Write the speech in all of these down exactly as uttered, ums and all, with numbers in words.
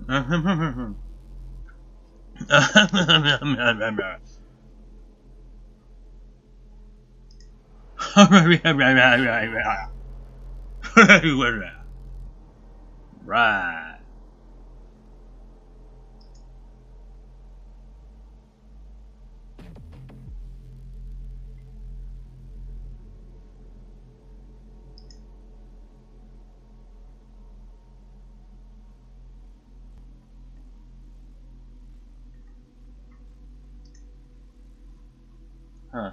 Right. Huh.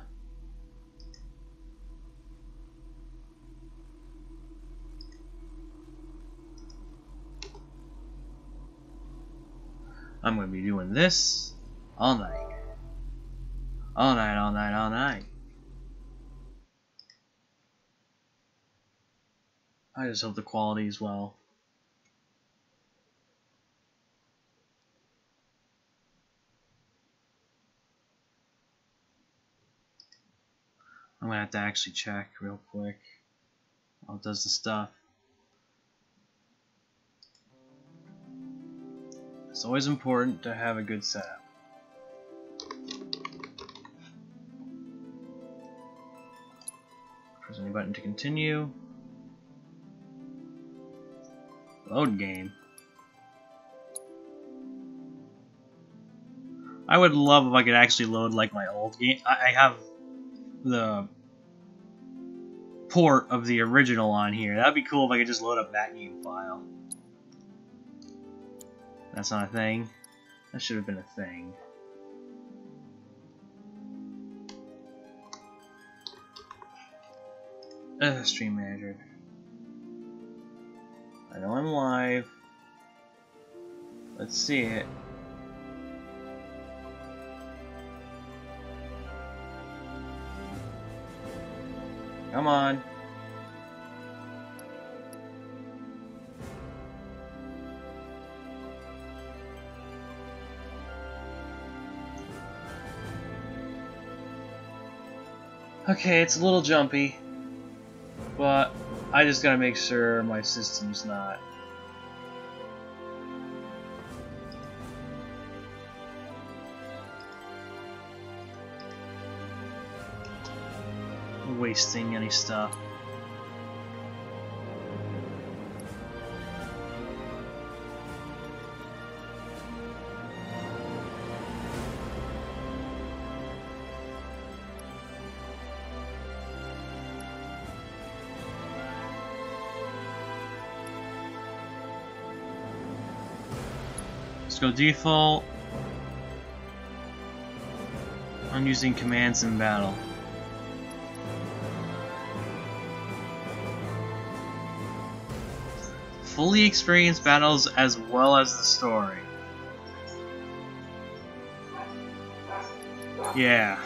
I'm gonna be doing this all night. All night, all night, all night. I just hope the quality is well. I'm gonna have to actually check real quick how it does the stuff. It's always important to have a good setup. Press any button to continue. Load game. I would love if I could actually load like my old game. I have the port of the original on here. That'd be cool if I could just load up that game file. That's not a thing. That should have been a thing. Ugh, Stream Manager. I know I'm live. Let's see it. Come on. Okay, it's a little jumpy, but I just gotta make sure my system's not wasting any stuff. Let's go default. I'm using commands in battle. Fully experience battles as well as the story. Yeah.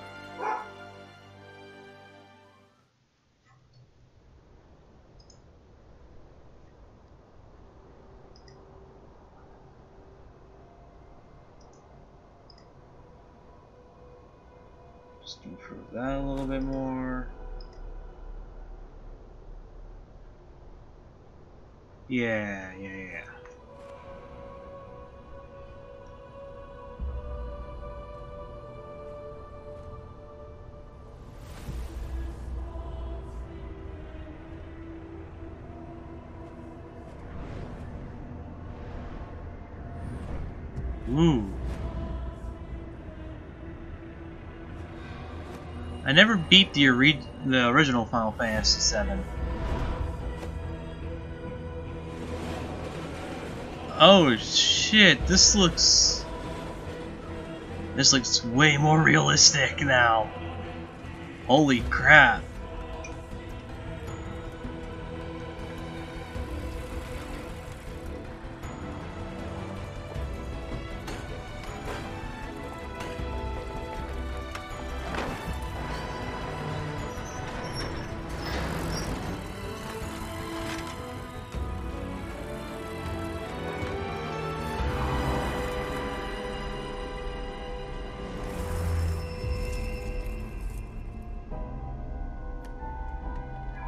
Just improve that a little bit more. Yeah, yeah, yeah. Ooh. I never beat the, ori the original Final Fantasy seven. Oh shit, this looks... This looks way more realistic now. Holy crap.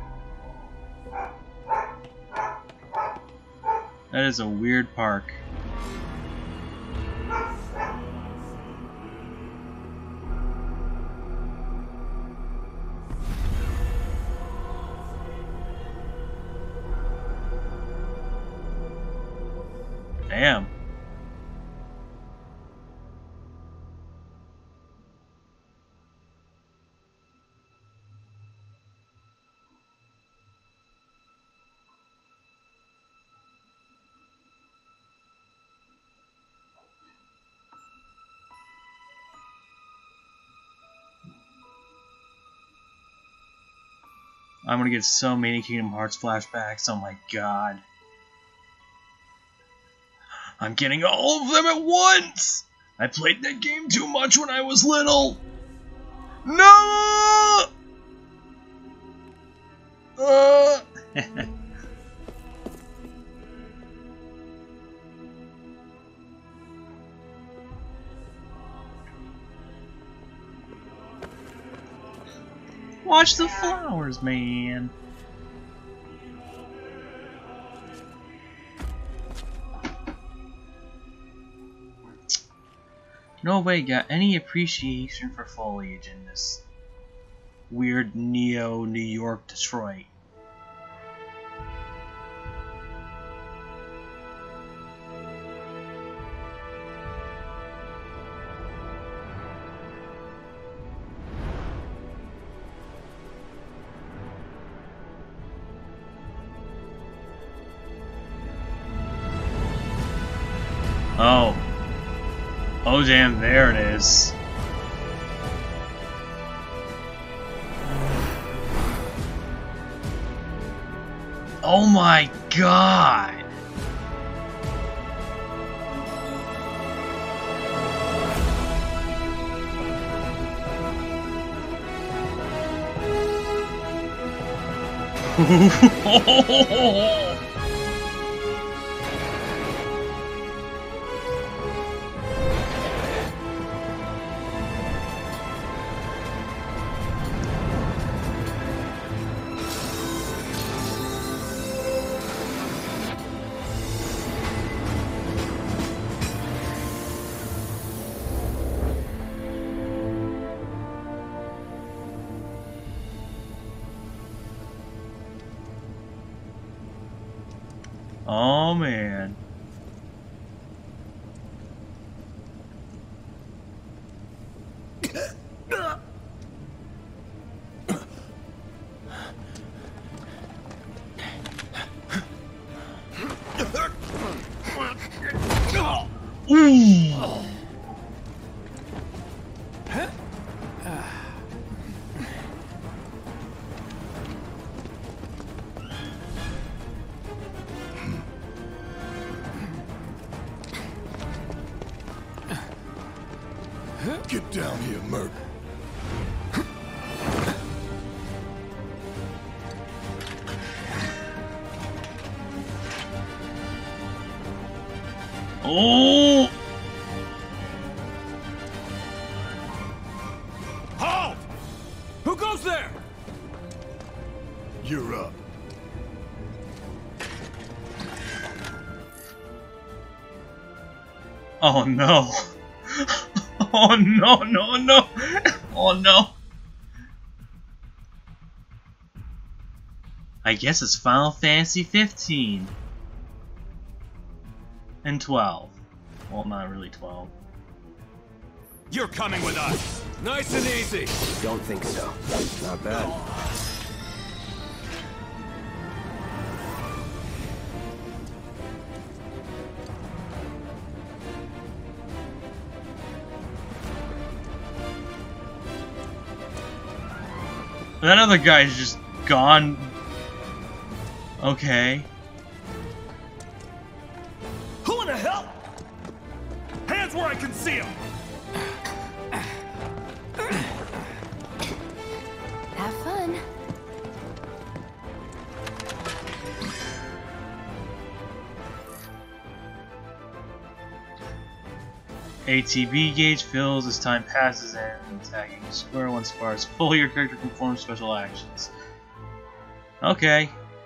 That is a weird park. Damn. I'm gonna get so many Kingdom Hearts flashbacks, oh my god. I'm getting all of them at once! I played that game too much when I was little! No! Uh. Watch the flowers, man. Nobody got any appreciation for foliage in this weird neo New York Detroit. Oh. Oh damn, there it is. Oh my god! Oh man. Ooh. Get down here, Merc. Oh! Halt! Who goes there? You're up. Oh no. Oh no, no, no. Oh no. I guess it's Final Fantasy fifteen. And twelve. Well, not really twelve. You're coming with us. Nice and easy. Don't think so. Not bad. That other guy's just gone. Okay. Who in the hell? Hands where I can see them. Have fun. A T B gauge fills as time passes and attacking square one spars. Fully your character can perform special actions. Okay.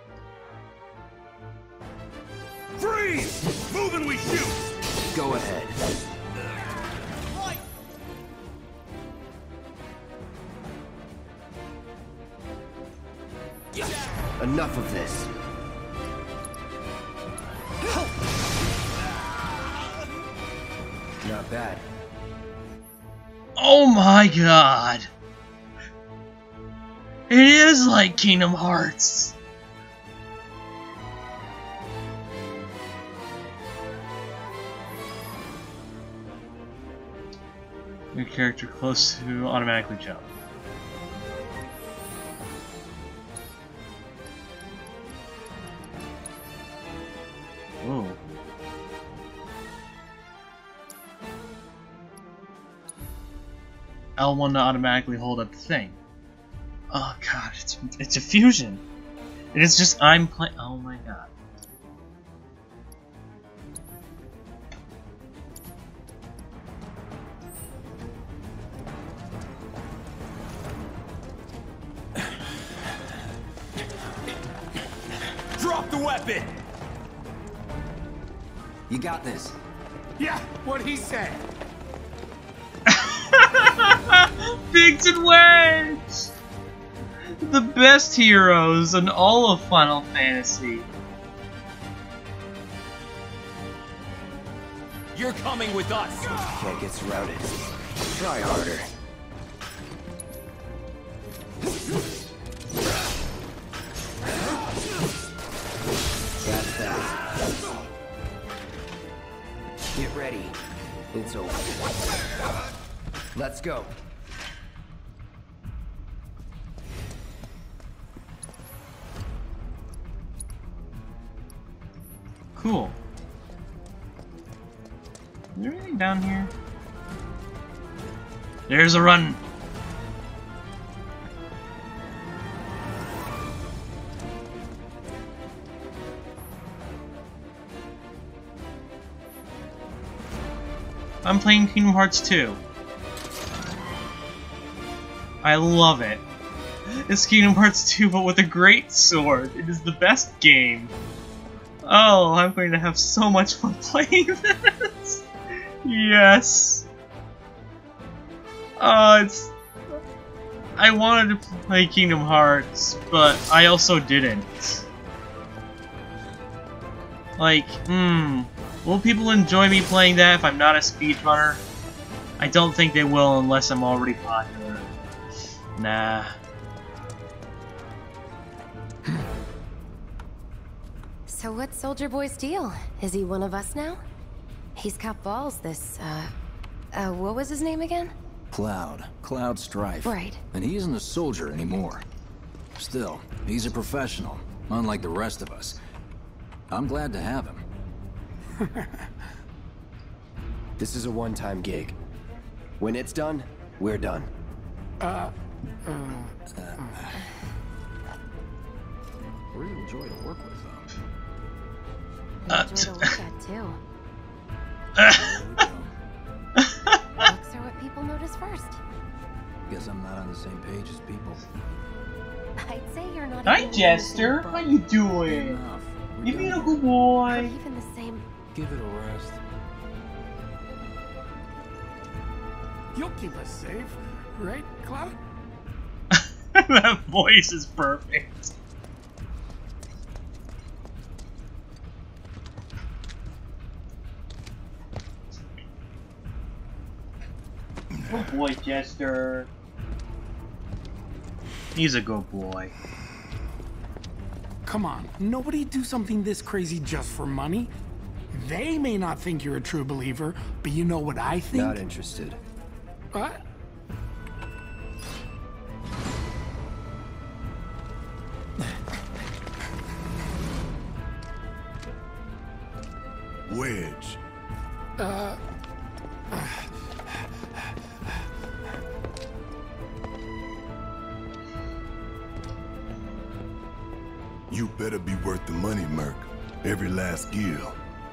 Freeze! Move and we shoot! Go ahead. Right. Enough of this. Not bad. Oh my god! It is like Kingdom Hearts! Your character close to automatically jump. Whoa. L one to automatically hold up the thing. Oh god, it's it's a fusion. It is just I'm playing. Oh my god. Drop the weapon! You got this. Yeah, what'd he say? Biggs and Wedge! The best heroes in all of Final Fantasy. You're coming with us! Can't get surrounded. Try harder. That's that. Get ready. It's over. Let's go. Cool. Is there anything down here? There's a run! I'm playing Kingdom Hearts two. I love it. It's Kingdom Hearts two, but with a great sword. It is the best game. Oh, I'm going to have so much fun playing this. Yes. Oh, it's... I wanted to play Kingdom Hearts, but I also didn't. Like, hmm... will people enjoy me playing that if I'm not a speedrunner? I don't think they will unless I'm already popular. Nah. So what's Soldier Boy's deal? Is he one of us now? He's got balls, this, uh... Uh, what was his name again? Cloud. Cloud Strife. Right. And he isn't a soldier anymore. Still, he's a professional, unlike the rest of us. I'm glad to have him. This is a one-time gig. When it's done, we're done. Uh, uh, uh. Really enjoy to work with, though. I enjoy to look at, too. Looks are what people notice first. Guess I'm not on the same page as people. I'd say you're not Hi, even Jester. the How you doing? Enough. We're You done being a here. good or boy. even the same. Give it a rest. You'll keep us safe, right, Cloud? That voice is perfect. Good boy, Jester. He's a good boy. Come on, nobody do something this crazy just for money. They may not think you're a true believer, but you know what I think? Not interested. What? Wedge. Uh... You better be worth the money, Merc. Every last gil.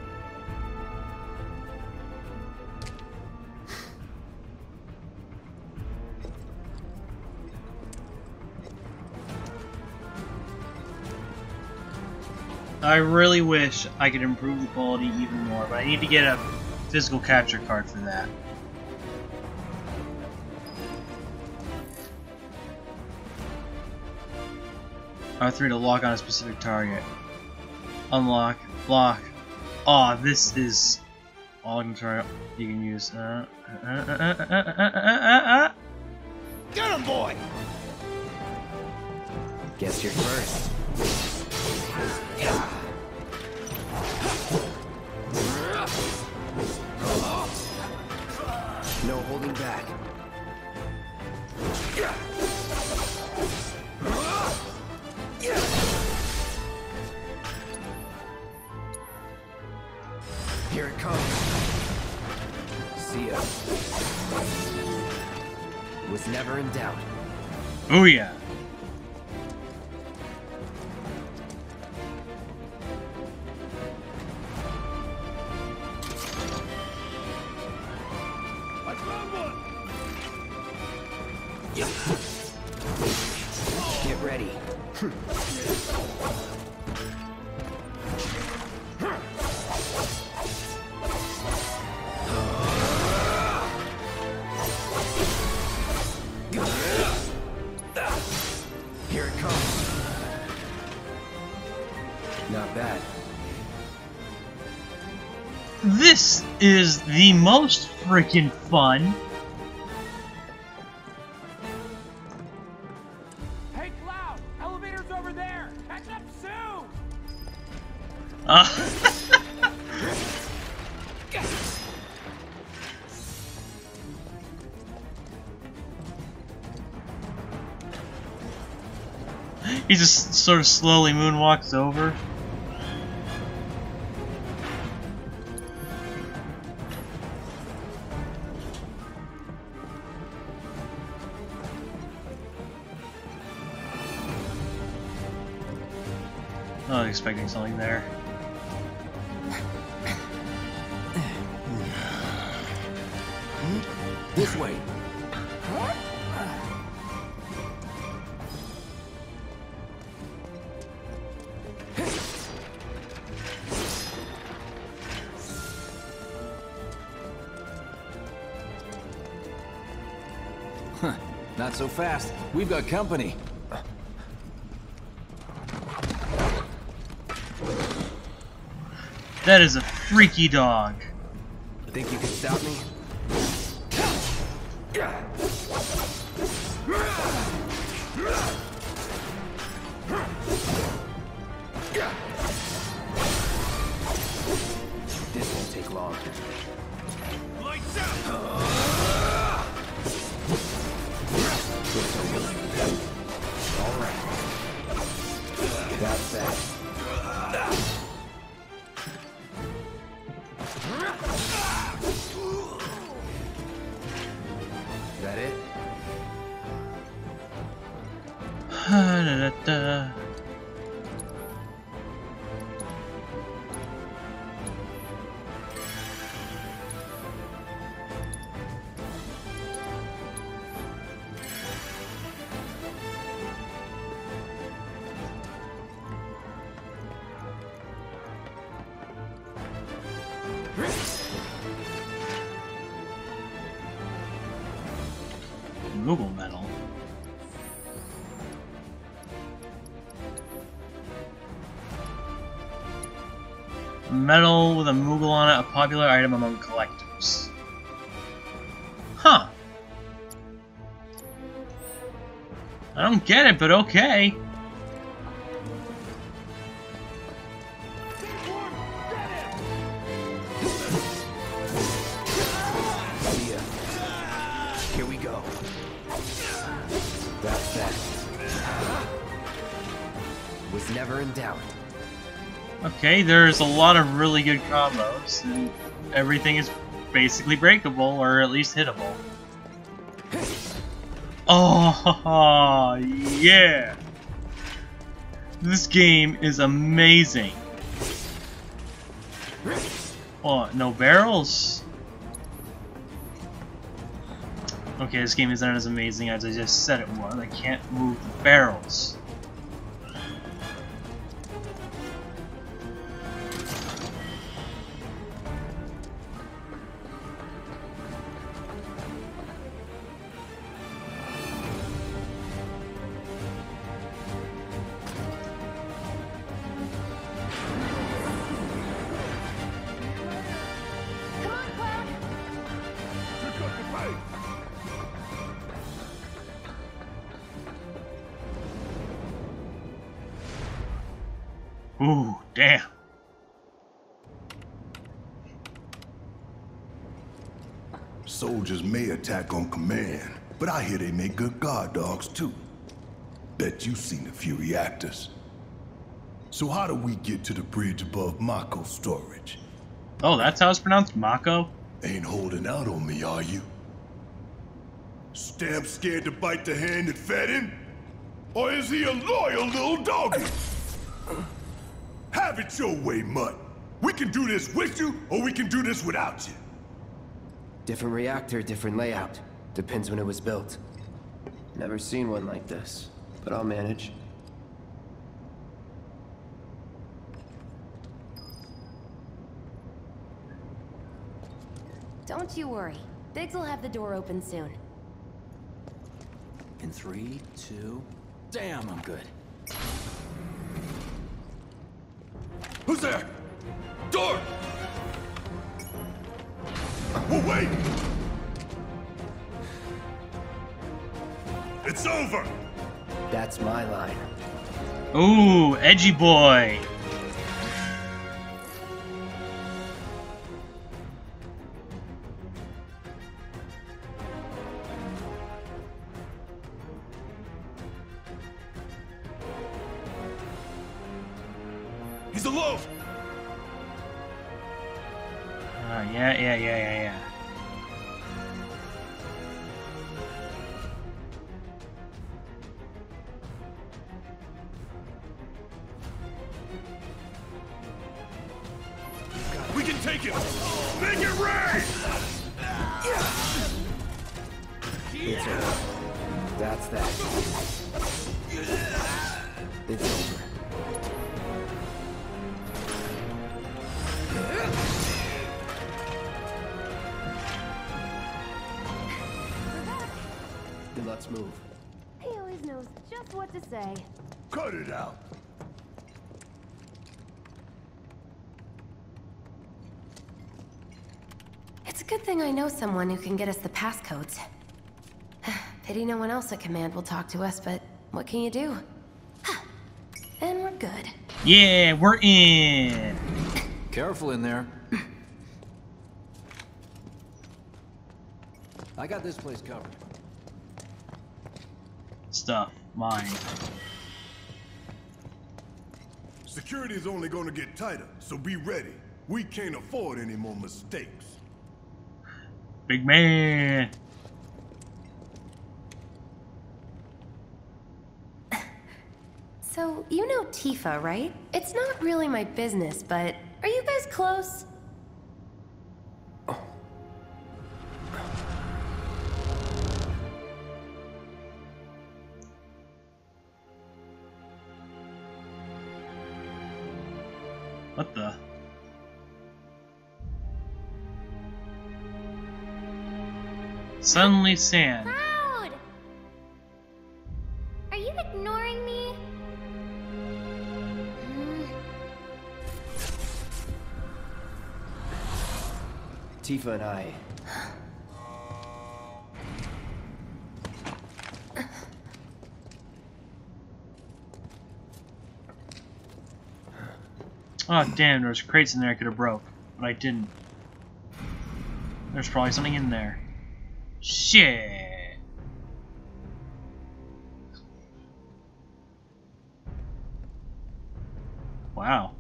I really wish I could improve the quality even more, but I need to get a physical capture card for that. R three to lock on a specific target. Unlock. Block. Aw, oh, this is... all control you can use. Uh, uh, uh, uh, uh, uh, uh, uh, uh. Get him, boy! Guess you're first. No holding back. Here it comes. See ya. Was never in doubt. Oh yeah. Get ready. Here it comes. Not bad. This is the most freaking fun. Hey, Cloud! Elevator's over there! Catch up soon! Uh, he just sort of slowly moonwalks over. I was expecting something there. This way. Huh. Not so fast. We've got company. That is a freaky dog. Think you can stop me? This won't take long. Lights out! All right. That's that. That it? Da, da, da. Moogle metal. Metal with a Moogle on it, a popular item among collectors. Huh. I don't get it, but okay. See ya. Here we go. That's that. Was never in doubt. Okay, there's a lot of really good combos, and everything is basically breakable, or at least hittable. Oh, yeah! This game is amazing. Oh, no barrels? Okay, this game isn't as amazing as I just said it was. I can't move the barrels. Come Ooh, damn. Soldiers may attack on command, but I hear they make good guard dogs too. Bet you've seen a few reactors. So how do we get to the bridge above Mako storage? Oh, that's how it's pronounced? Mako? Ain't holding out on me, are you? Stamp scared to bite the hand that fed him? Or is he a loyal little doggy? Have it your way, Mutt. We can do this with you, or we can do this without you. Different reactor, different layout. Depends when it was built. Never seen one like this, but I'll manage. Don't you worry. Biggs will have the door open soon. In three, two... Damn, I'm good. Who's there? Door! Oh, wait! It's over! That's my line. Ooh, edgy boy. He's alone! Uh, yeah, yeah, yeah, yeah, yeah. We can take it! Make it rain! It's over. That's that. It's over. Then let's move. He always knows just what to say. Cut it out! It's a good thing I know someone who can get us the passcodes. Pity no one else at command will talk to us, but what can you do? And we're good. Yeah, we're in. Careful in there. I got this place covered. Stuff. Mine. Security is only gonna get tighter, so be ready. We can't afford any more mistakes. Big man. So, you know Tifa, right? It's not really my business, but are you guys close? What the? Suddenly sand. Cloud! Are you ignoring me? Tifa and I... Oh damn, there's crates in there I could have broke, but I didn't. There's probably something in there. Shit. Wow.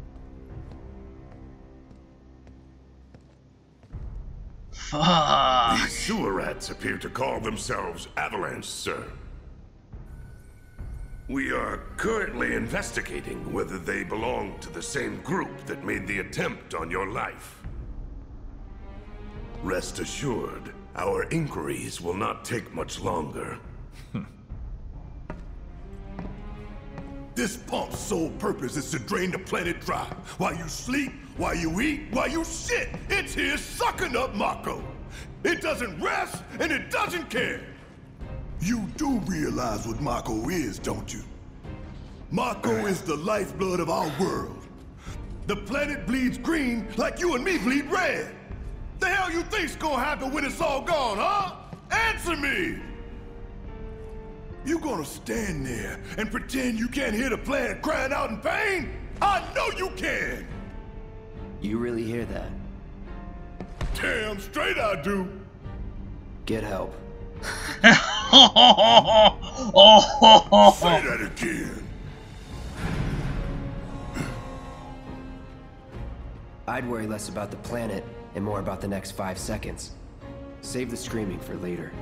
Fuck. These sewer rats appear to call themselves Avalanche, sir. We are currently investigating whether they belong to the same group that made the attempt on your life. Rest assured, our inquiries will not take much longer. This pump's sole purpose is to drain the planet dry. While you sleep, while you eat, while you shit, it's here sucking up Mako. It doesn't rest, and it doesn't care. You do realize what Mako is, don't you? Mako is the lifeblood of our world. The planet bleeds green like you and me bleed red. The hell you think's gonna happen when it's all gone, huh? Answer me! You gonna stand there and pretend you can't hear the planet crying out in pain? I know you can! You really hear that? Damn straight I do! Get help. Say that again! I'd worry less about the planet and more about the next five seconds. Save the screaming for later.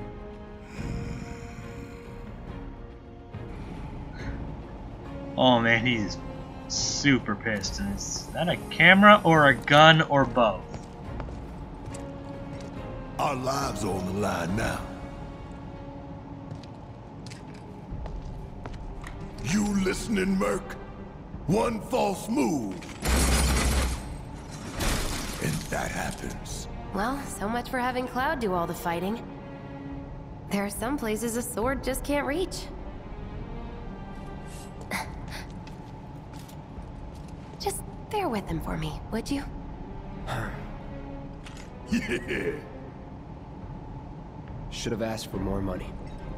Oh man, he's super pissed. Is that a camera or a gun or both? Our lives are on the line now. You listening, Merc? One false move, and that happens. Well, so much for having Cloud do all the fighting. There are some places a sword just can't reach. Just bear with him for me, would you? Yeah. Should have asked for more money.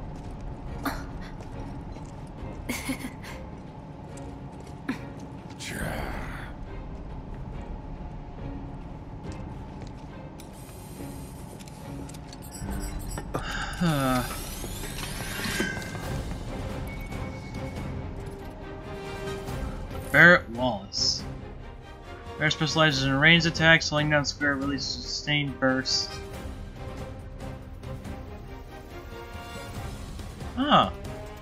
Uh. Barrett Wallace. Barrett specializes in ranged attacks, slowing down square, releases sustained bursts. Huh.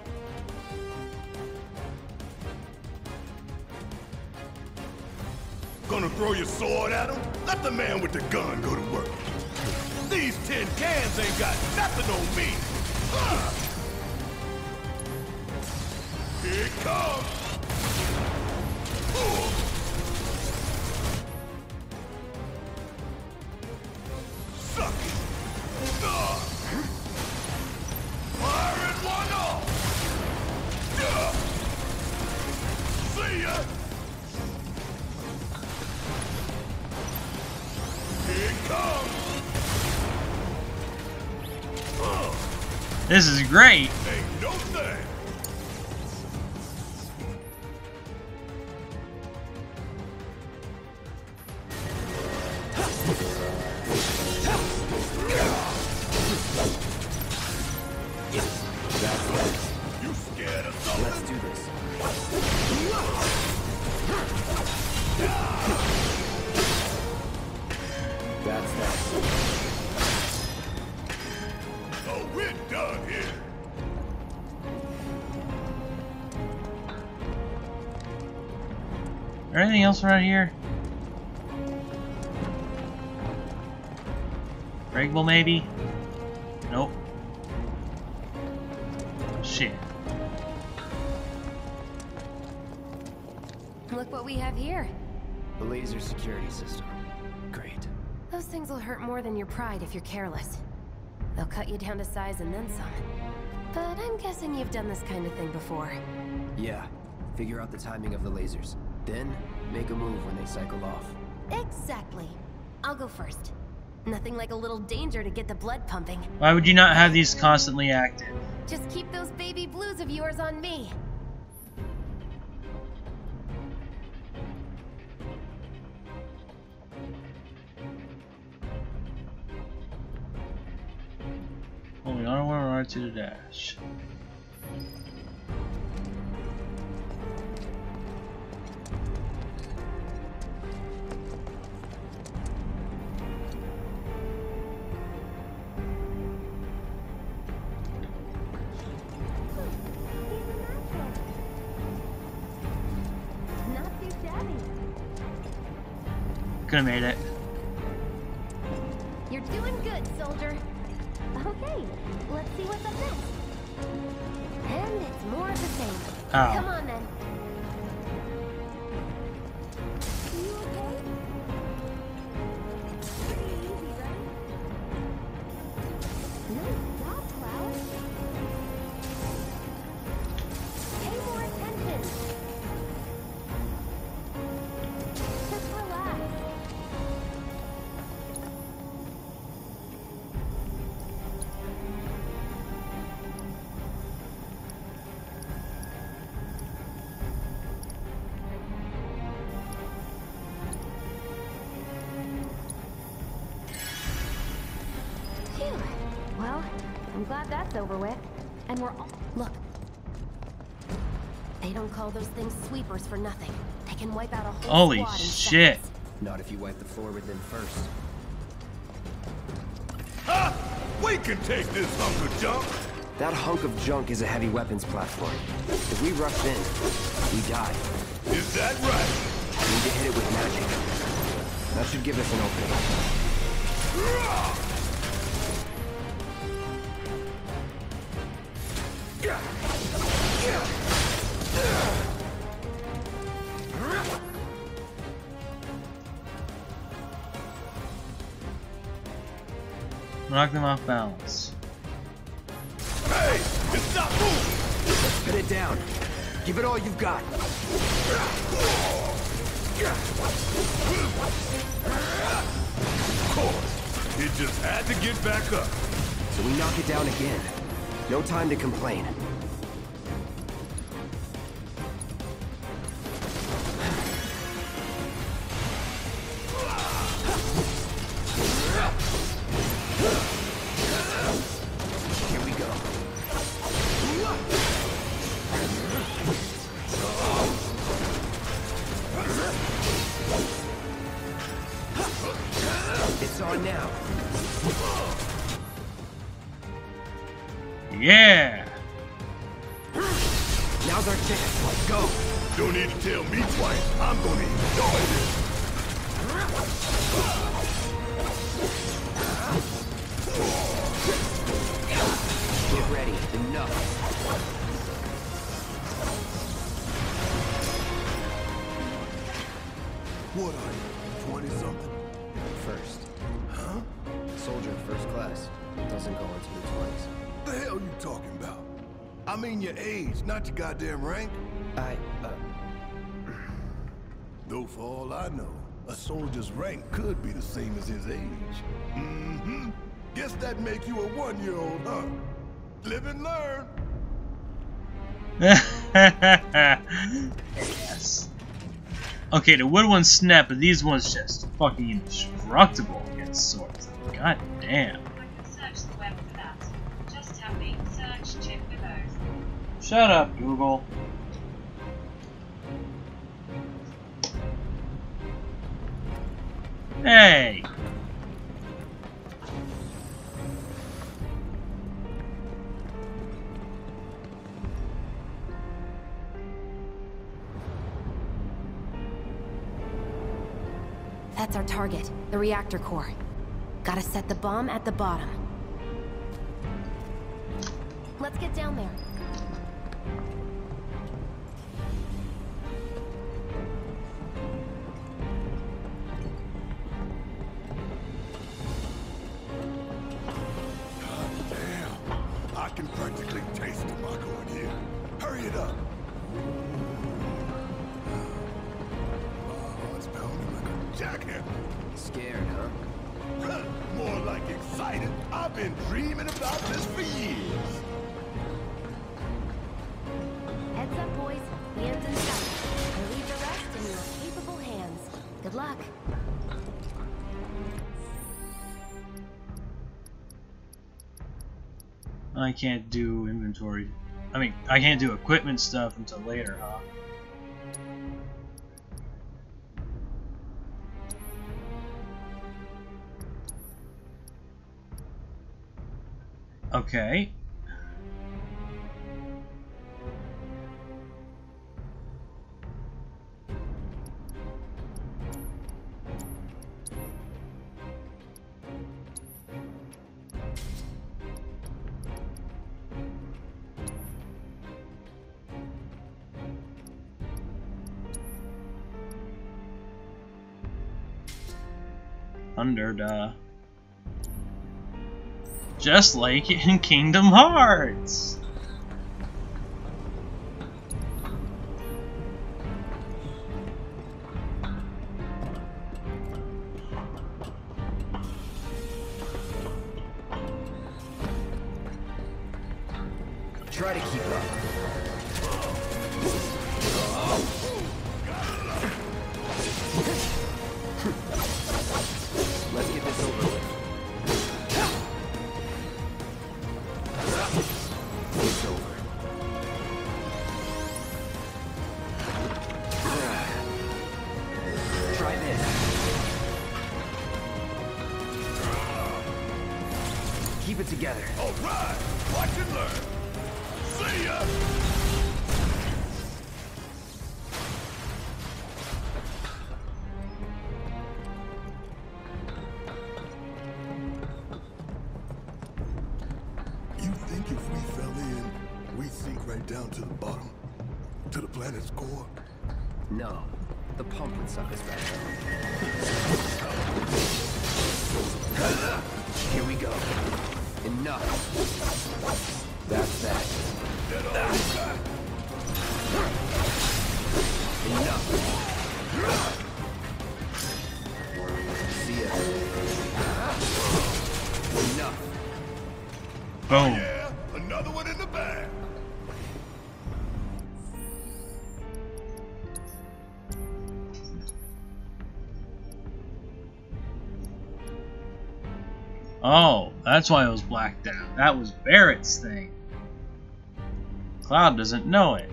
Gonna throw your sword at him? Let the man with the gun go to work. These tin cans ain't got nothing on me. Ah! Here it comes. Ooh. Suck it. Ah. Firing one off. Ah. See ya. Here it comes. This is great. Ain't no thing. You scared of something? Let's do this. That's that. Oh, we're done here. Anything else around here? Regnable maybe? Nope. Shit. Look what we have here. The laser security system. Great. Those things will hurt more than your pride if you're careless. They'll cut you down to size and then some. But I'm guessing you've done this kind of thing before. Yeah. Figure out the timing of the lasers. Then, make a move when they cycle off. Exactly. I'll go first. Nothing like a little danger to get the blood pumping. Why would you not have these constantly active? Just keep those baby blues of yours on me. Holding on one right to the dash. Could have made it. You're doing good, soldier. Okay, let's see what's up next. And it's more of the same. Oh. Come on then. You okay? Pretty easy, right? Nice job, Cloud. Pay more attention. Just relax. glad that's over with. And we're all... Look. They don't call those things sweepers for nothing. They can wipe out a whole Holy squad in shit. seconds. Not if you wipe the floor with them first. Ha! We can take this hunk of junk. That hunk of junk is a heavy weapons platform. If we rush in, we die. Is that right? We need to hit it with magic. That should give us an opening. Knock them off balance. Hey, it's not moving. Let's pin it down. Give it all you've got. Of course, it just had to get back up. So we knock it down again. No time to complain. Here we go. It's on now. Yeah! Now's our chance. Let's go. Don't need to tell me twice. I'm gonna enjoy this. Get ready. Enough. What are you, twenty-something? First. Huh? Soldier first class. Doesn't go into the twenties. The hell you talking about? I mean your age, not your goddamn rank. I, uh... Though for all I know, a soldier's rank could be the same as his age. Mm-hmm. Guess that'd make you a one-year-old, huh? Live and learn. Yes. Okay, the wood ones snap, but these ones just fucking indestructible against swords. God damn. I can search the web for that. Just tell me, search chip below. Shut up, Google. Hey! That's our target, the reactor core. Gotta set the bomb at the bottom. Let's get down there. Damn. I can practically taste the Mako in here. Hurry it up. Oh, it's pounding like a jackhammer. Scared, huh? More like excited. I've been dreaming about this for years. Heads up, boys. Hands in sight. I leave the rest in your capable hands. Good luck. I can't do inventory. I mean, I can't do equipment stuff until later, huh? Okay. Thunder, duh. Just like in Kingdom Hearts! Try to keep up. Let's get this over with. keep it together. All right, watch and learn. See ya! You think if we fell in, we'd sink right down to the bottom? To the planet's core? No, the pump would suck us back down. Here we go. Enough. That's that. Enough. See ya. Enough. Boom. Yeah, another one in the bag. Oh, that's why it was blacked out. That was Barrett's thing. Cloud doesn't know it.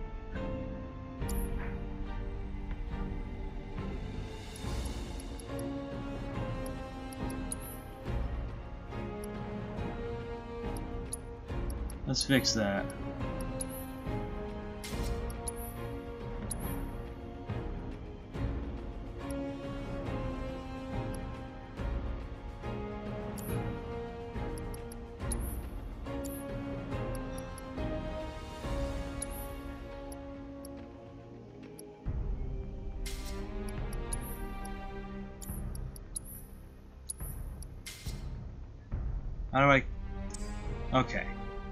Let's fix that. How do I... Okay.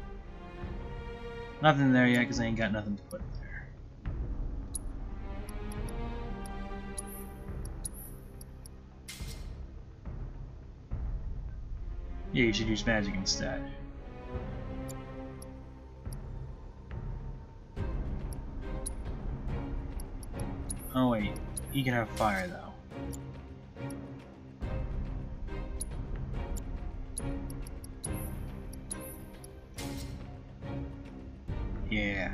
Nothing there yet because I ain't got nothing to put there. Yeah, you should use magic instead. Oh wait, he can have fire though. Yeah.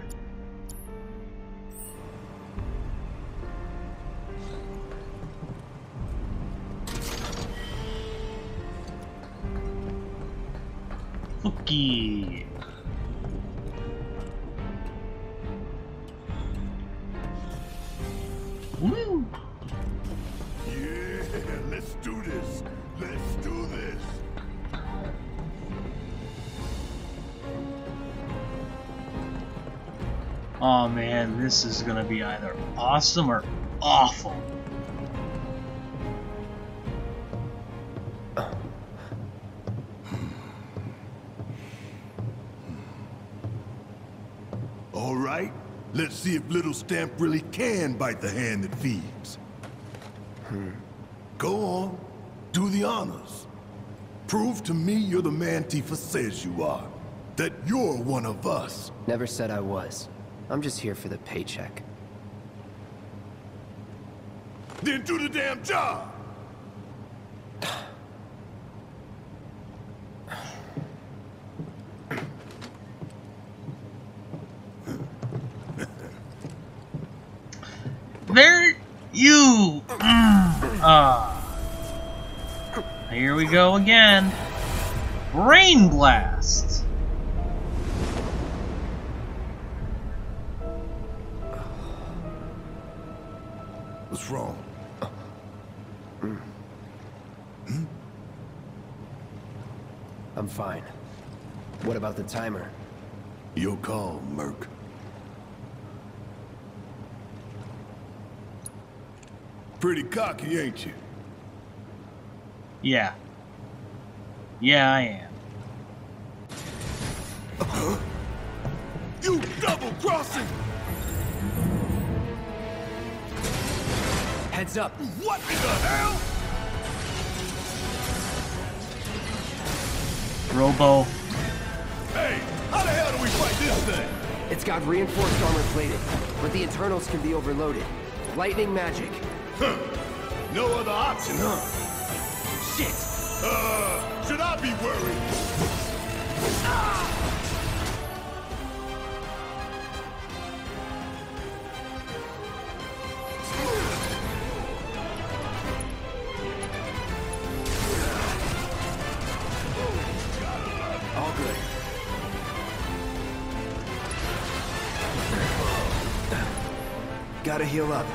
Cookie. Woo! Yeah, let's do this. Let's do this. Oh man, this is gonna be either awesome or awful. All right, let's see if Little Stamp really can bite the hand that feeds. Hmm. Go on, do the honors. Prove to me you're the man Tifa says you are. That you're one of us. Never said I was. I'm just here for the paycheck. Then do the damn job! There you Ah. Here we go again. Brain Blast. What's wrong? Hmm? I'm fine. What about the timer? Your call, Merc. Pretty cocky, ain't you? Yeah. Yeah, I am. Uh-huh. You double-crossing! Heads up! What in the hell? Robo. Hey, how the hell do we fight this thing? It's got reinforced armor plated, but the internals can be overloaded. Lightning magic. Huh. No other option, huh? Shit! Uh, should I be worried? Ah! Got gotta heal up.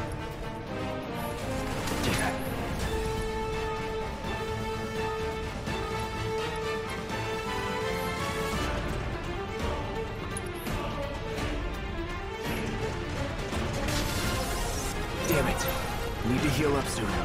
Damn it. Need to heal up soon.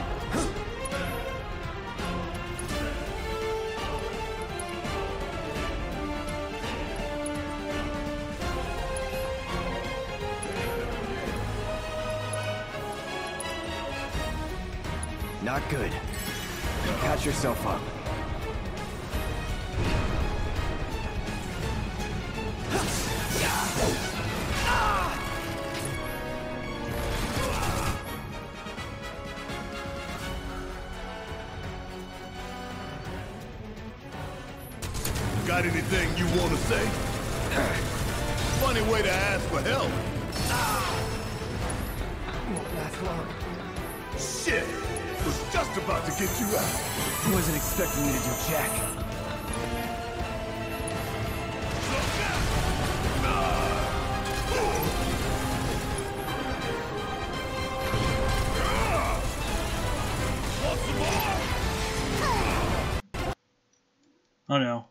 Not good. Catch yourself up. Got anything you want to say? Funny way to ask for help. Won't last long. Shit! Was just about to get you out. I wasn't expecting you to do jack. Oh no.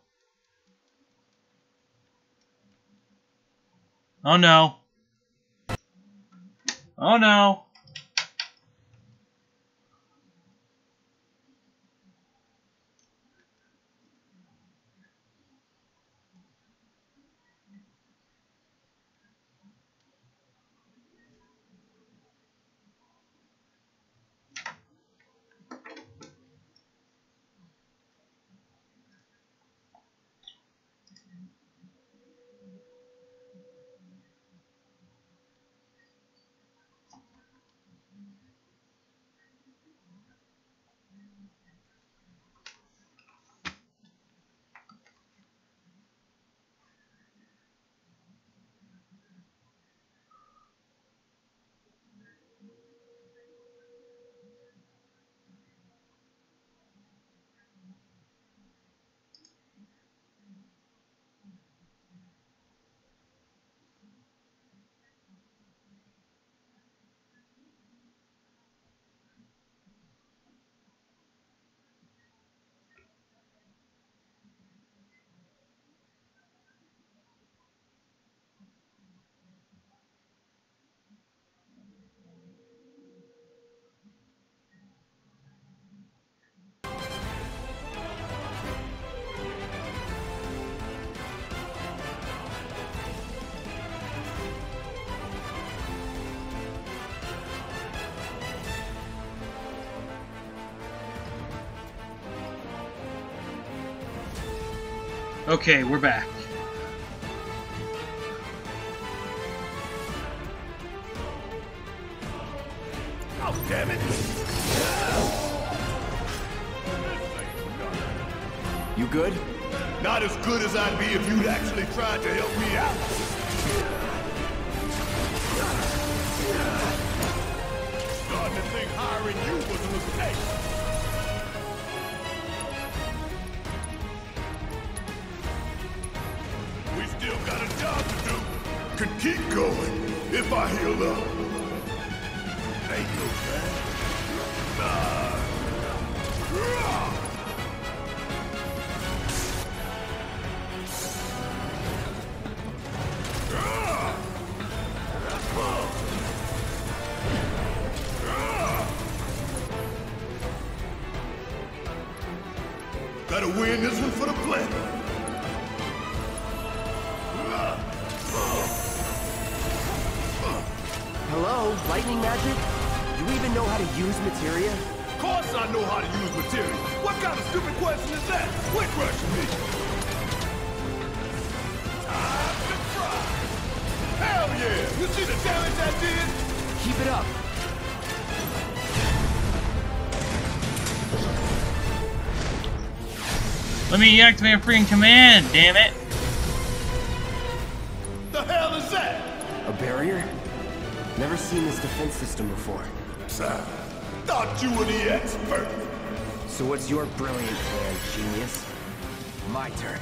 Oh no. Oh no. Okay, we're back. Oh, damn it! You good? Not as good as I'd be if you'd actually tried to help me out. Starting to think hiring you was a mistake. We still got a job to do. Could keep going if I heal up. Ain't no bad. Nah. Gotta win this one for the planet. Hello, lightning magic? You even know how to use materia? Of course I know how to use material. What kind of stupid question is that? Quit rushing me. Time to try. Hell yeah! You see the damage I did? Keep it up. Let me activate a freaking command, damn it! The hell is that? A barrier? Never seen this defense system before. Sam, thought you were the expert. So what's your brilliant plan, genius? My turn.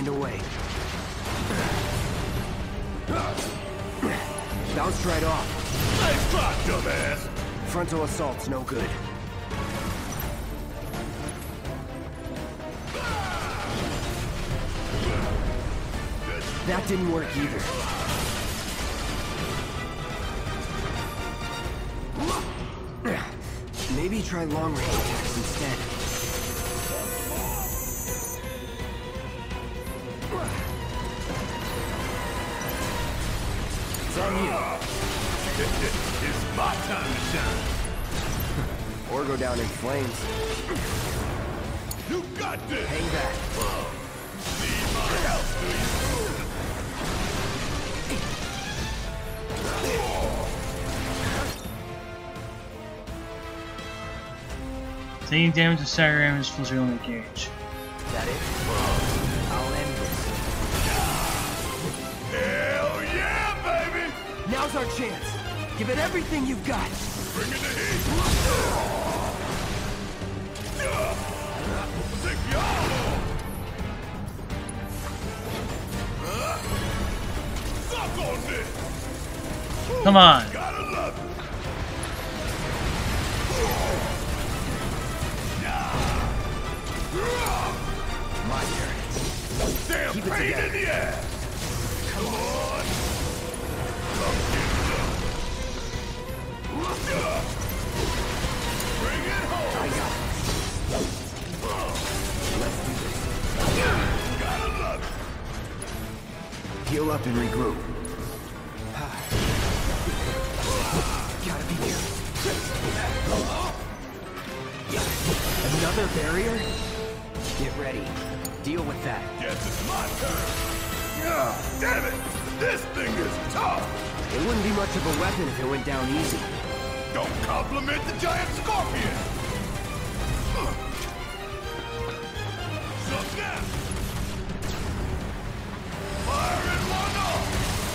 find a way. Bounced right off. Nice try, dumbass. Frontal assault's no good. That didn't work either. Maybe try long-range attacks instead. It's on you. It's my time to shine. Or go down in flames. You got this. Hang back. Need my help, do you? Taking damage to stagger damage plus your limit gauge. That it? I'll end this. Hell yeah, baby! Now's our chance. Give it everything you've got. Bring in the heat. Take y'all on. Suck on this. Come on. Gotta love it. My turn. Damn Keep it pain in together. the ass. Come on. Come get some. Bring it home. I got this. Let's do this. Gotta love it. Heal up and regroup. Gotta be careful. Another barrier? Get ready. Deal with that. Guess it's my turn. Ah, damn it! This thing is tough. It wouldn't be much of a weapon if it went down easy. Don't compliment the giant scorpion. Suck now. Fire in one off.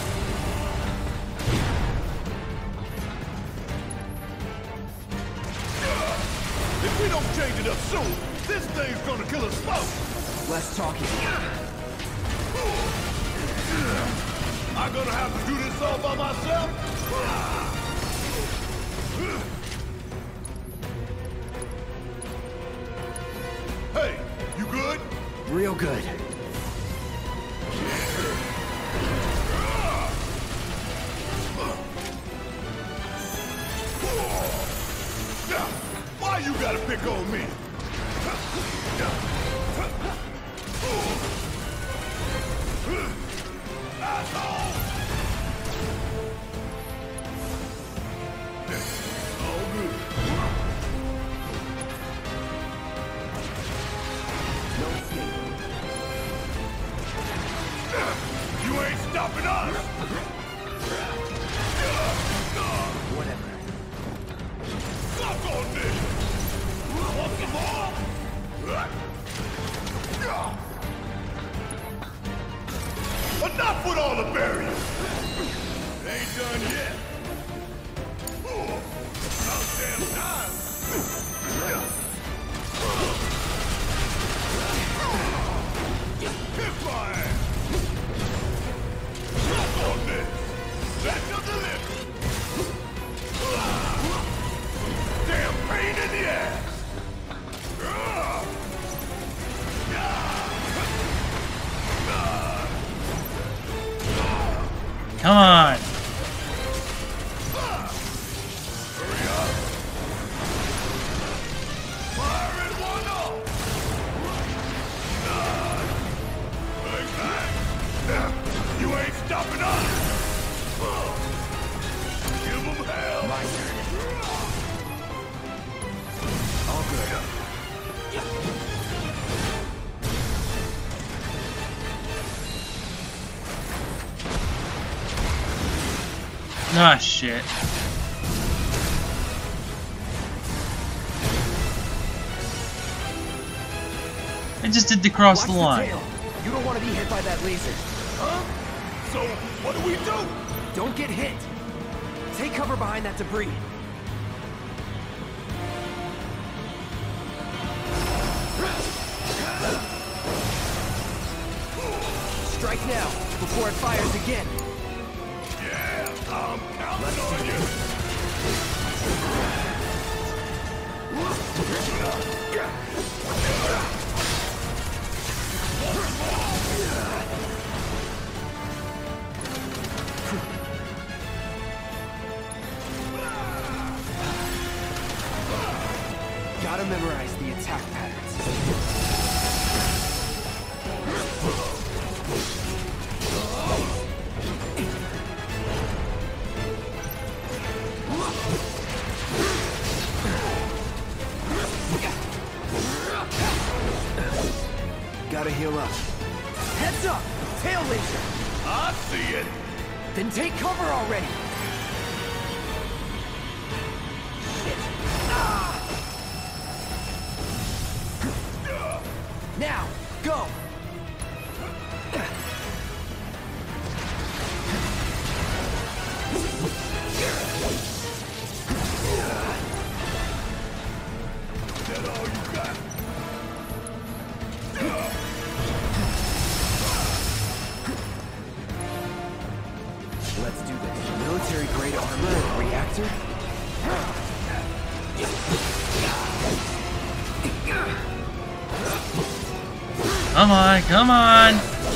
If we don't change it up soon, this thing's gonna kill us both. Less talking. I'm gonna have to do this all by myself? Hey, you good? Real good. Why you gotta pick on me? Asshole! All good. No escape. You ain't stopping us! Whatever. Suck on this! Want some more? Enough with all the barriers! Ain't done yet. About damn time. Kick my ass! Suck on this! That's your delivery! Damn pain in the ass! Come on. Hurry up! Fire in one off! Bang, bang. You ain't stopping us! Give them hell! My turn. All good. Ah, shit. I just did the cross Watch the the line. tail. You don't want to be hit by that laser. Huh? So, what do we do? Don't get hit. Take cover behind that debris. Strike now, before it fires again. Yeah, I'm counting on you. Gotta memorize the attack patterns. Gotta heal up. Heads up! Tail laser! I see it. Then take cover already! Shit. Ah! Now, go! That's all you got. Let's do this. Military-grade armor and a reactor? Come on, come on!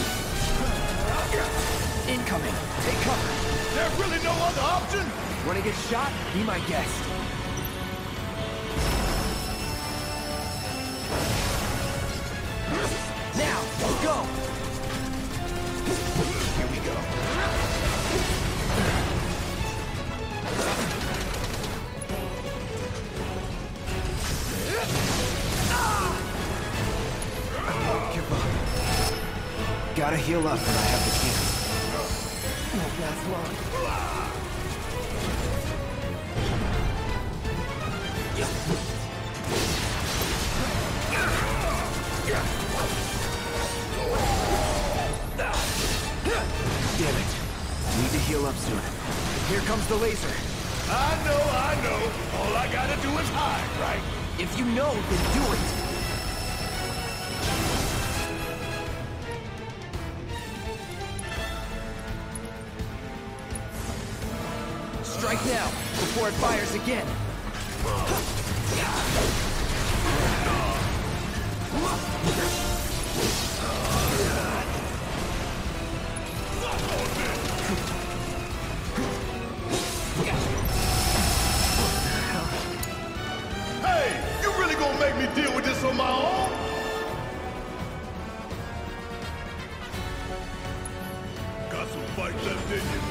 Incoming! Take cover! There's really no other option. Wanna get shot? Be my guest. Now, go! Here we go. Give up. Gotta heal up when I have the chance. Won't last long. Damn it. Need to heal up soon. Here comes the laser. I know, I know. All I gotta do is hide, right? If you know, then do it. Strike now, before it fires again. Hey, you really gonna make me deal with this on my own? Got some fight left in you.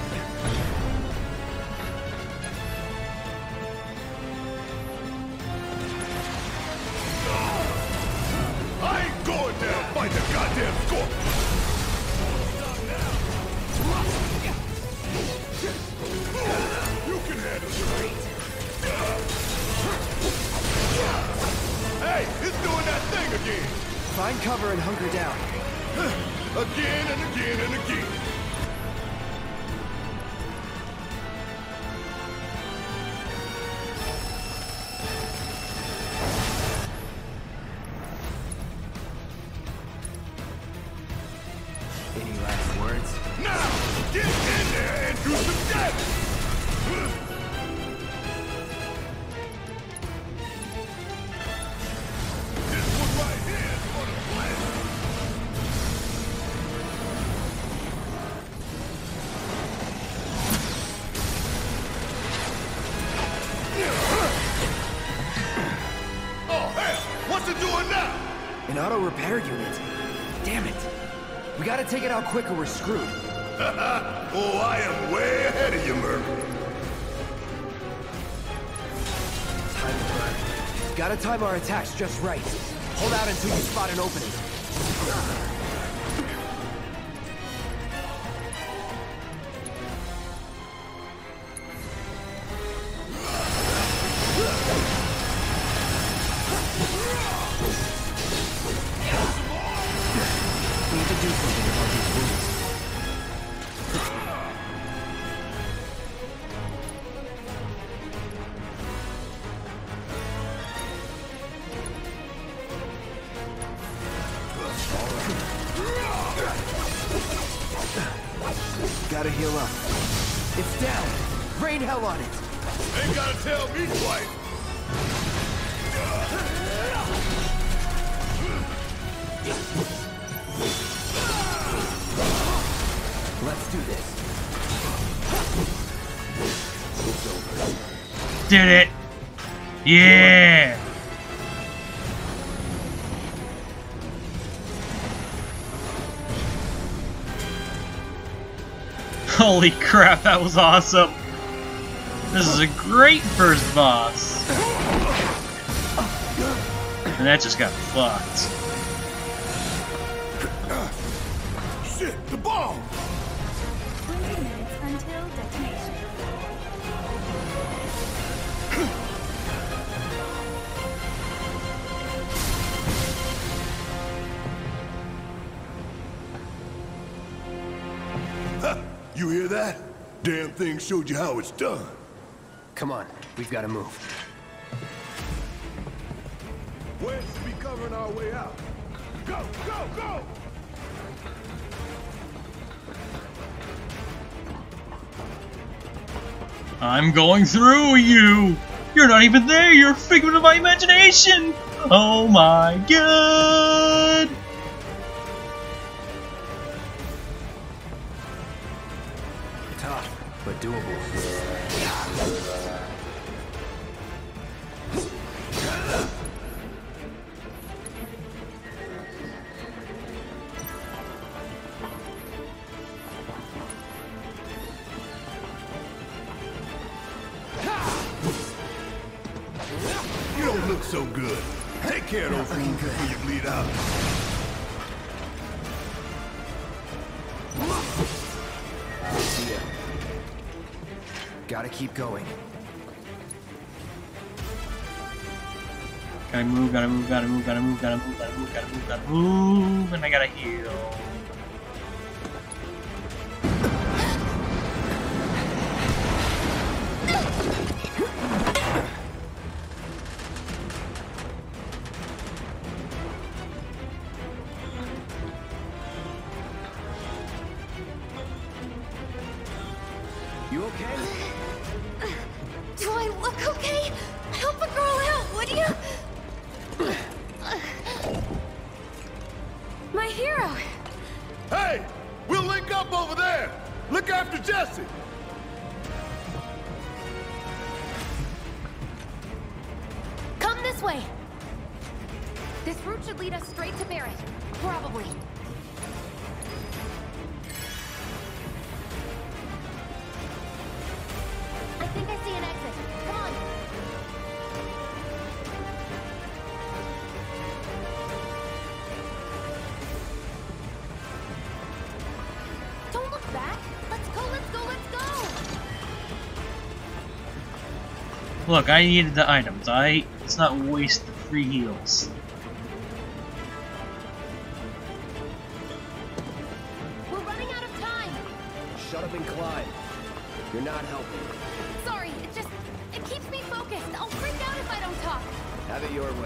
I ain't going there to fight the goddamn scorpion. You can handle it. Hey, it's doing that thing again. Find cover and hunker down. Again and again and again. Any last words? Now, get in there and do some damage. This one right here is for the blast. Oh, hell! What's it doing now? An auto repair unit. Damn it. We gotta take it out quick or we're screwed. Oh, I am way ahead of you, Merc. Time to burn. Gotta time our attacks just right. Hold out until you spot an opening. Need to do something about these wounds. heal up. It's down. Rain hell on it. Ain't gotta tell me twice. Let's do this. It's over. Did it! Yeah! Holy crap, that was awesome! This is a great first boss! And that just got fucked. Shit, the bomb! twenty minutes until detonation. Huh, you hear that? Damn thing showed you how it's done. Come on, we've got to move. Where should we be covering our way out? Go, go, go! I'm going through you! You're not even there! You're a figment of my imagination! Oh my god! Tough, but doable. You don't look so good. Take care of those wounds before you bleed out. See ya. Gotta keep going. Gotta move, gotta move, gotta move, gotta move, gotta move, gotta move, gotta move, gotta move, and I gotta heal. You okay? Do I look okay? Help a girl out, would you? My hero! Hey! We'll link up over there! Look after Jesse! Come this way! This route should lead us straight to Barrett. Probably. I think I see an exit. Come on! Don't look back! Let's go, let's go, let's go! Look, I needed the items, I let's not waste the free heals. We're running out of time! Shut up and climb. You're not helping. Sorry, it just... it keeps me focused. I'll freak out if I don't talk. Have it your way.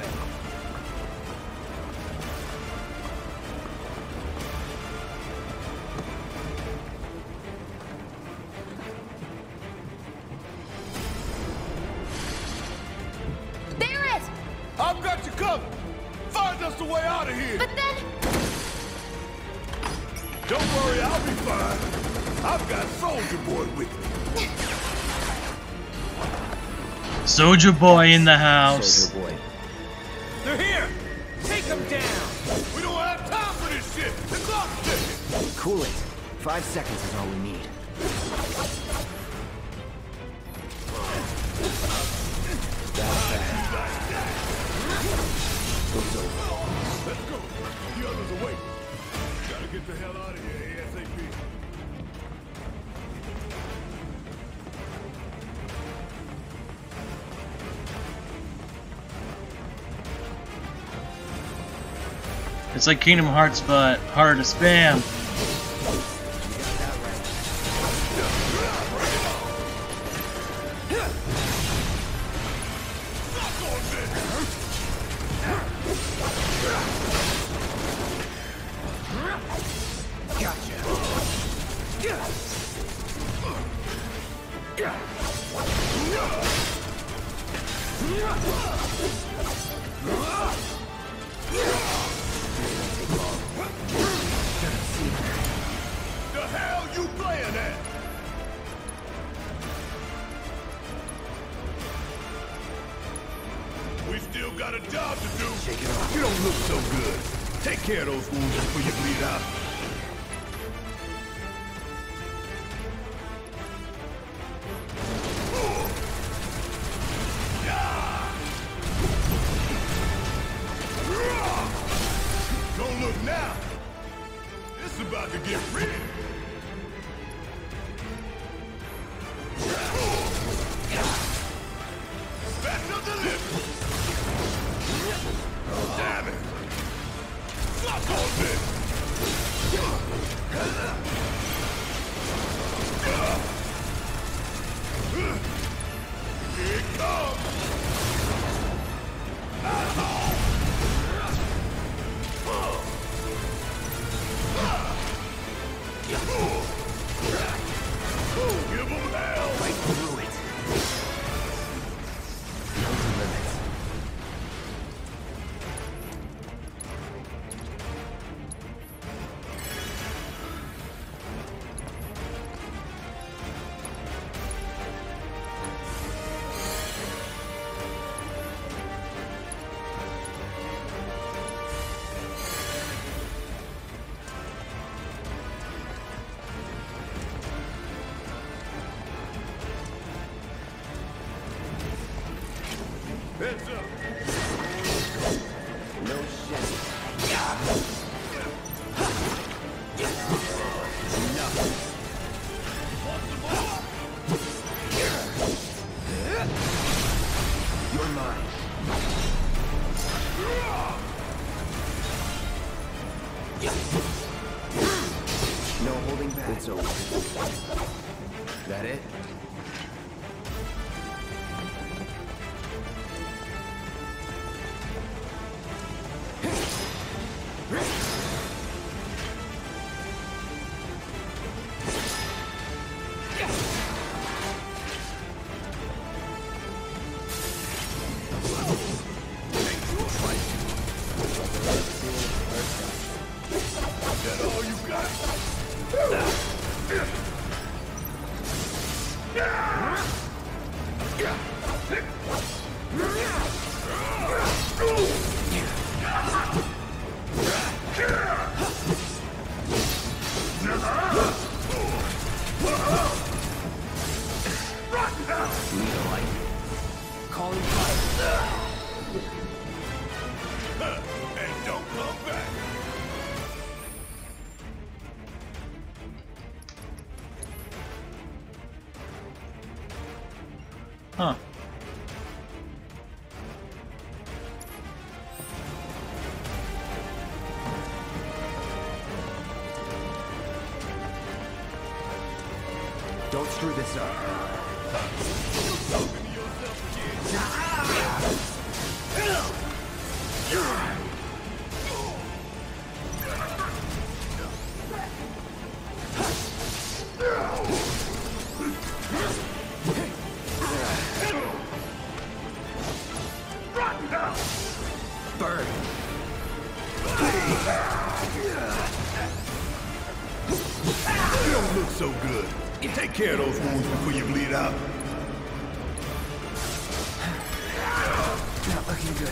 Barrett! I've got you covered! Find us a way out of here! But then... Don't worry, I'll be fine. I've got Soldier Boy with me. Soldier Boy in the house. Soldier boy. They're here! Take them down! We don't have time for this shit! The clock's ticking! Cool it. Five seconds is all we need. That's that. It's over. Let's go! The others are waiting. Gotta get the hell out of here ASAP. It's like Kingdom Hearts, but harder to spam. The hell you playing at? We still got a job to do. Shake it off. You don't look so good. Take care of those wounds before you bleed out. Don't look now. This is about to get real. Special delivery. Damn it. Suck on this. Here it comes. Give them hell. Right through it. No limits. Heads up. No shit. You're mine. No holding back. It's over. That it? Is that all you got? Calling fire. And don't come back. Huh. Don't screw this up. Burn. You don't look so good. Take care of those wounds before you bleed out. Not looking good.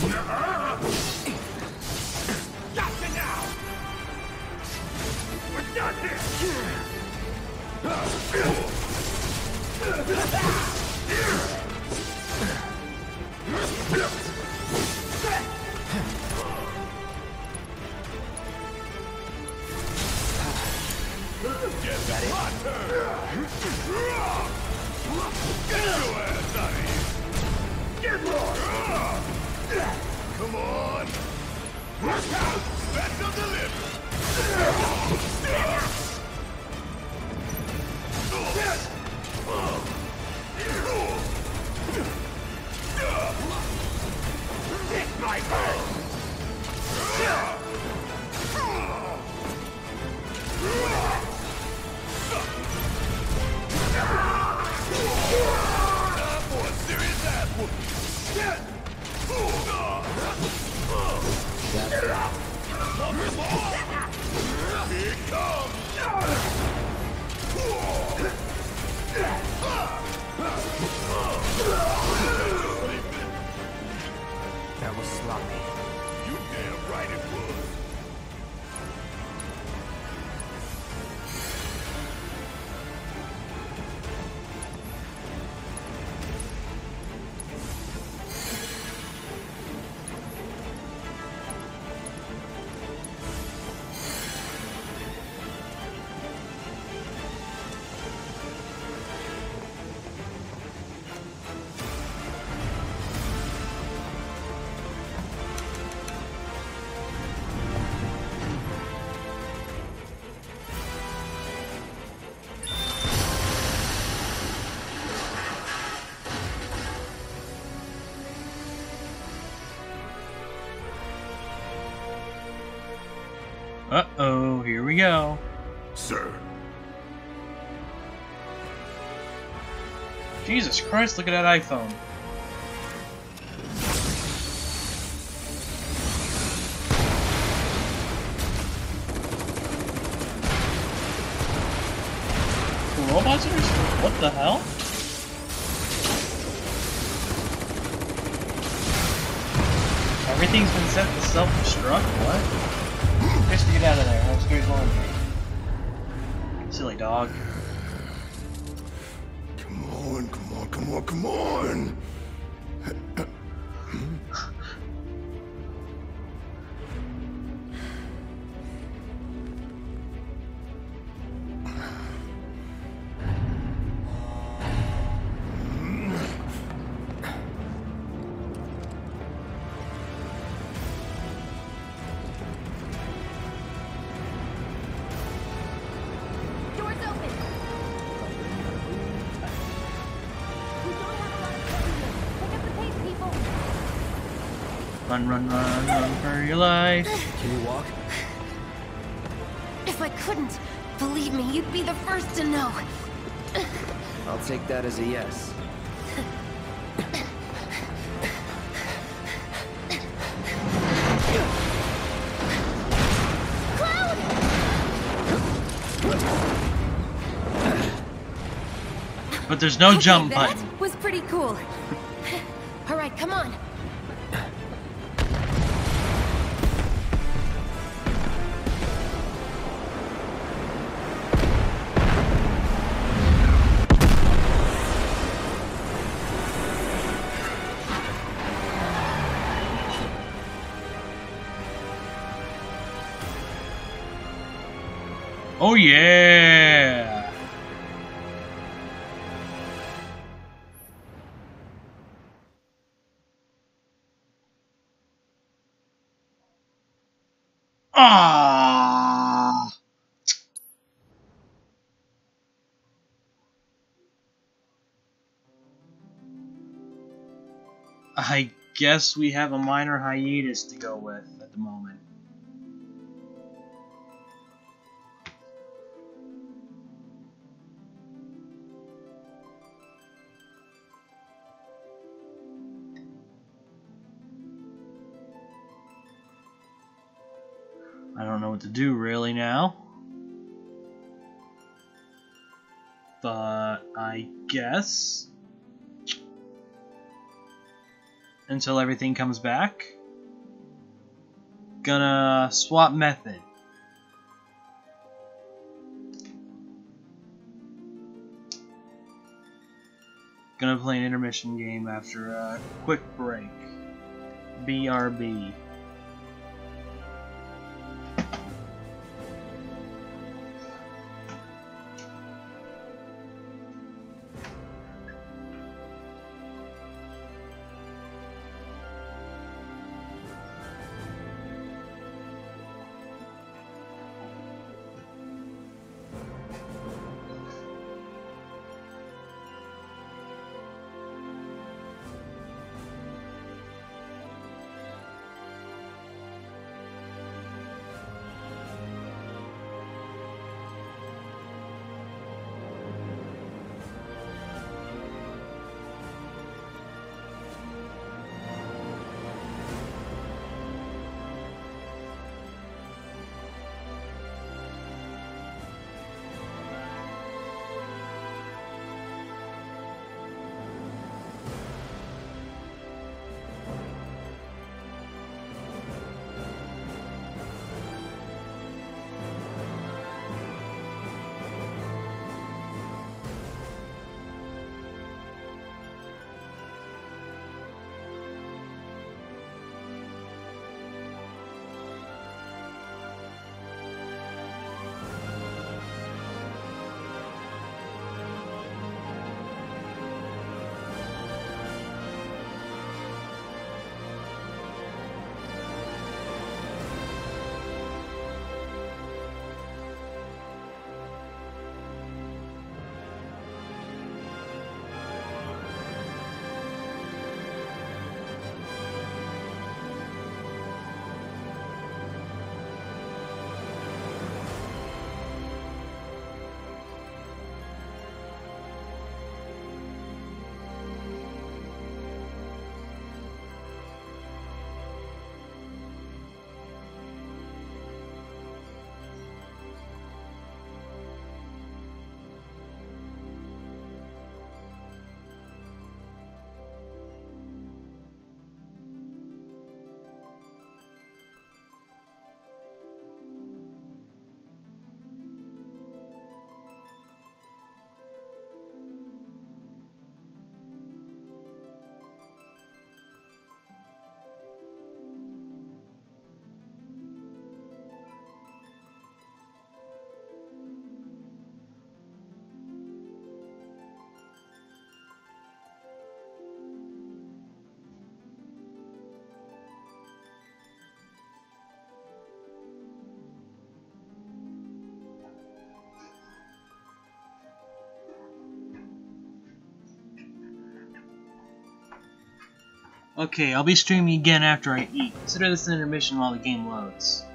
Gotcha now! We're done here! Get that my turn! Get your ass out of here! Get more! Come on! Special delivery! That was sloppy. You damn right it was. Uh-oh, here we go. Sir. Jesus Christ, look at that iPhone. Robots are... What the hell? Everything's been set to self-destruct? What? Just to get out of there. That's good going. Silly dog. Come on, come on, come on, come on! Run, run, run, run for your life. Can you walk? If I couldn't, believe me, you'd be the first to know. I'll take that as a yes. But there's no Okay, jump that button. was pretty cool. All right, come on. Oh yeah! Ah! I guess we have a minor hiatus to go with at the moment. I don't know what to do really now. But I guess until everything comes back, gonna swap method. Gonna play an intermission game after a quick break. B R B. Okay, I'll be streaming again after I eat. Consider this an intermission while the game loads.